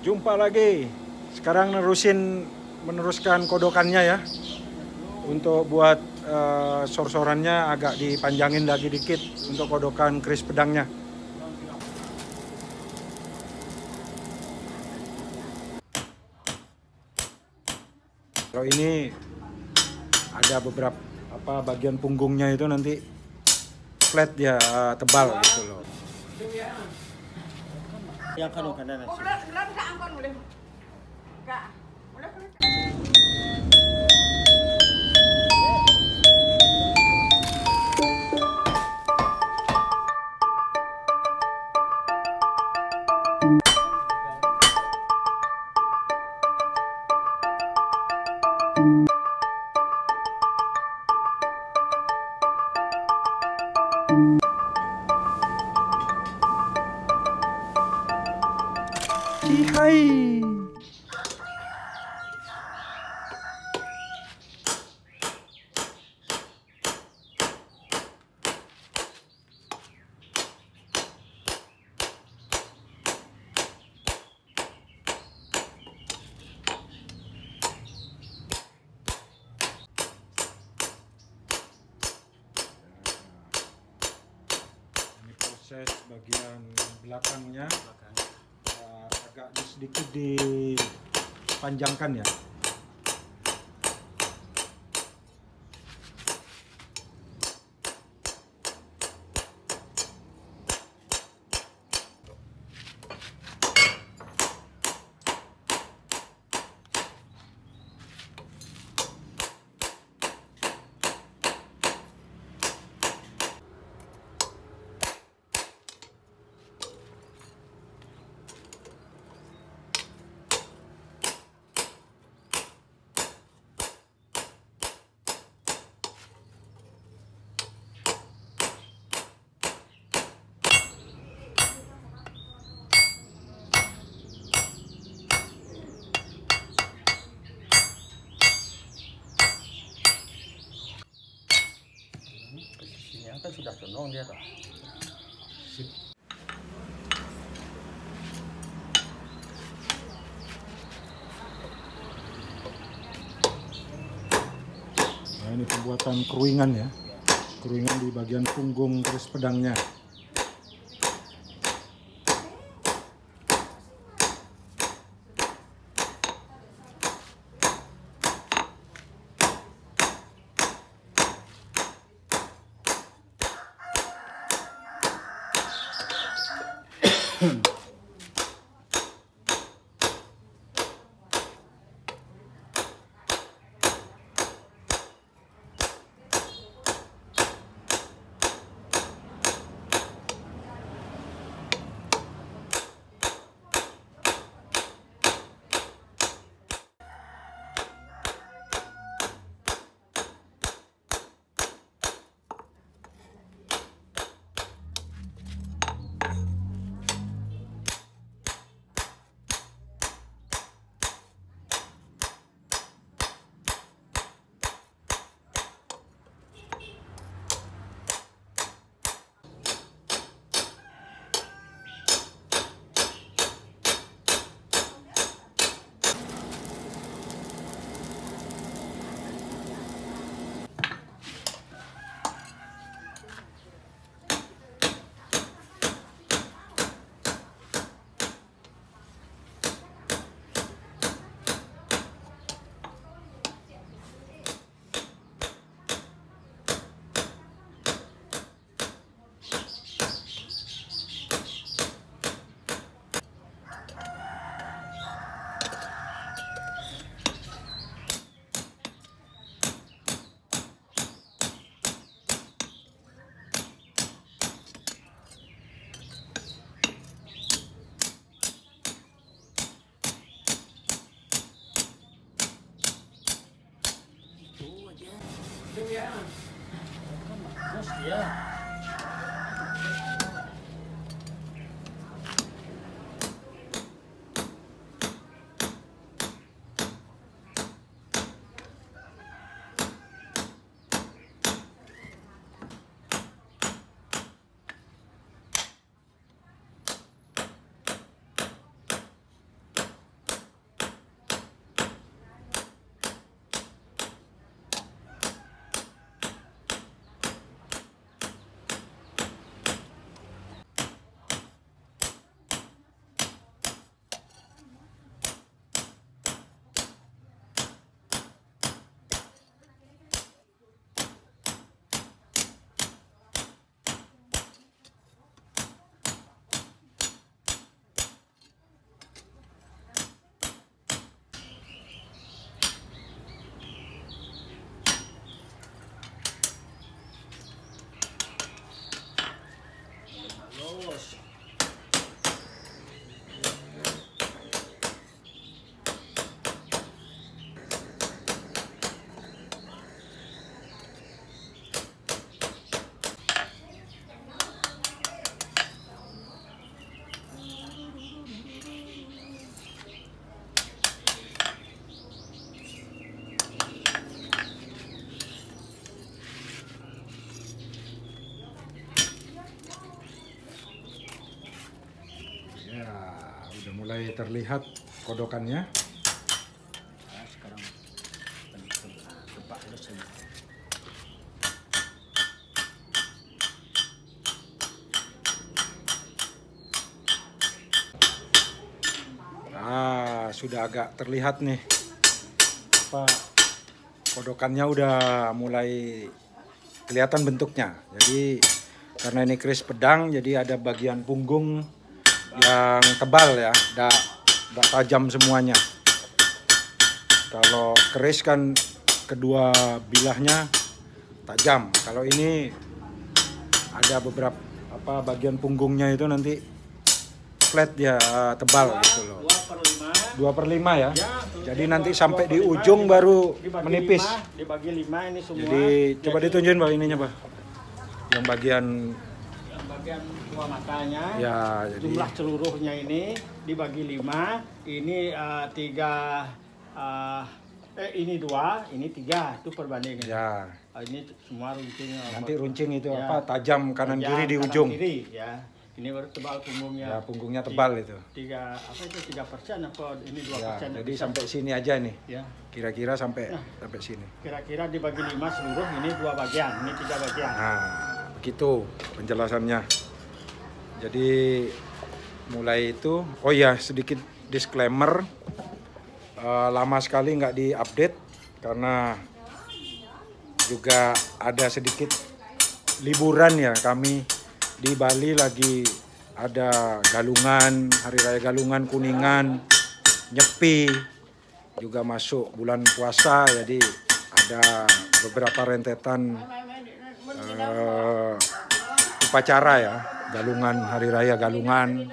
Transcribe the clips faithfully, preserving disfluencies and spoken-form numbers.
Jumpa lagi. Sekarang nerusin meneruskan kodokannya ya. Untuk buat uh, sor-sorannya agak dipanjangin lagi dikit untuk kodokan keris pedangnya. Kalau ini ada beberapa apa bagian punggungnya itu nanti flat dia, uh, tebal gitu loh. Yang kan kanan nasi. Hai. Proses bagian belakangnya uh, agak sedikit dipanjangkan ya. Kan sudah condong dia toh. Sip. Nah, ini pembuatan keruingan ya, keruingan di bagian punggung keris pedangnya. Ya. mulai terlihat kodokannya. Nah, sekarang tempat selesai. Ah, sudah agak terlihat nih. Apa kodokannya udah mulai kelihatan bentuknya. Jadi karena ini keris pedang, jadi ada bagian punggung yang tebal ya, tidak tidak tajam semuanya. Kalau keris kan kedua bilahnya tajam. Kalau ini ada beberapa apa bagian punggungnya itu nanti flat dia, tebal gitu loh. dua per lima ya. Ya, Jadi nanti sampai di ujung baru dibagi menipis. lima, dibagi lima ini semua. Jadi coba ditunjukin Pak ininya Pak. Yang bagian Yang bagian dua matanya. ya jadi Jumlah seluruhnya ini dibagi lima. Ini uh, tiga. Uh, eh ini dua, ini tiga. Itu perbandingan. ya Uh, ini semua runcing. uh, nanti runcing itu ya, apa tajam kanan tajam, kiri di kanan ujung. Kiri, ya. Ini baru tebal punggungnya. Ya punggungnya tebal itu. Tiga apa itu tiga persen apa ini dua Ya, persen? jadi sampai sini aja nih. Ya. Kira-kira sampai Nah. sampai sini. Kira-kira dibagi lima seluruh ini dua bagian, ini tiga bagian. Nah, begitu penjelasannya. Jadi mulai itu, oh ya sedikit disclaimer, eh, lama sekali nggak diupdate karena juga ada sedikit liburan ya, kami di Bali lagi ada Galungan, Hari Raya Galungan, Kuningan, Nyepi, juga masuk bulan puasa, jadi ada beberapa rentetan uh, upacara ya, Galungan, Hari Raya Galungan.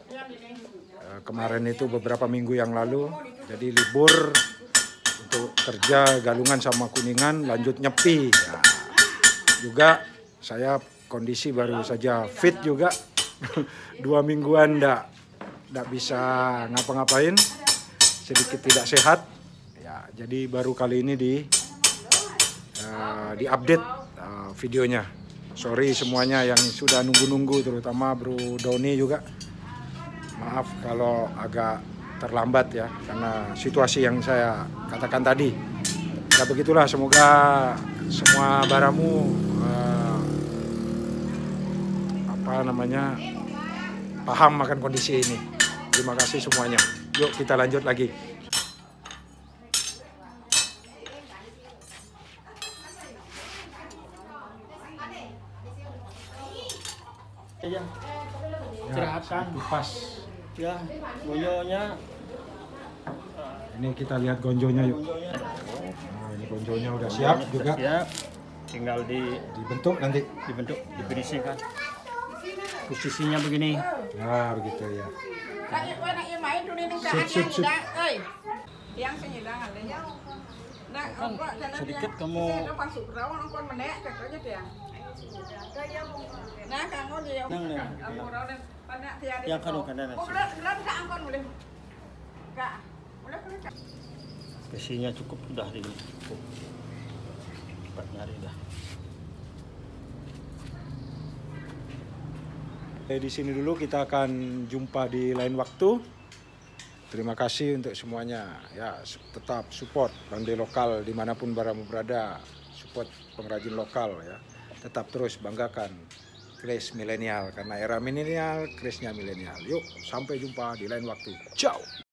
Uh, kemarin itu beberapa minggu yang lalu, jadi libur untuk kerja Galungan sama Kuningan, lanjut Nyepi. Ya. Juga saya kondisi baru saja fit juga, dua mingguan ndak ndak bisa ngapa-ngapain, sedikit tidak sehat. Ya, jadi baru kali ini di uh, di update uh, videonya. Sorry semuanya yang sudah nunggu-nunggu, terutama Bro Doni juga. Maaf kalau agak terlambat ya, karena situasi yang saya katakan tadi. Ya begitulah, semoga semua baramu uh, apa namanya paham akan kondisi ini. Terima kasih semuanya. Yuk kita lanjut lagi. Ya, istirahatkan. Kupas. Ya, gonjonya. Ini kita lihat gonjonya yuk. Gonjonya. Nah, ini gonjonya udah siap Gonjonya juga. Siap. Tinggal di Dibentuk nanti. dibentuk, diberisikan. Posisinya begini. Nah begitu ya. Sedikit kamu yang kanu kanan nasi. Besinya cukup udah di cepat nyari dah. Eh, di sini dulu, kita akan jumpa di lain waktu. Terima kasih untuk semuanya. Ya, su- tetap support Pandai Lokal dimanapun baramu berada. Support pengrajin lokal ya. Tetap terus banggakan keris milenial, karena era milenial, kerisnya milenial. Yuk, sampai jumpa di lain waktu. Ciao.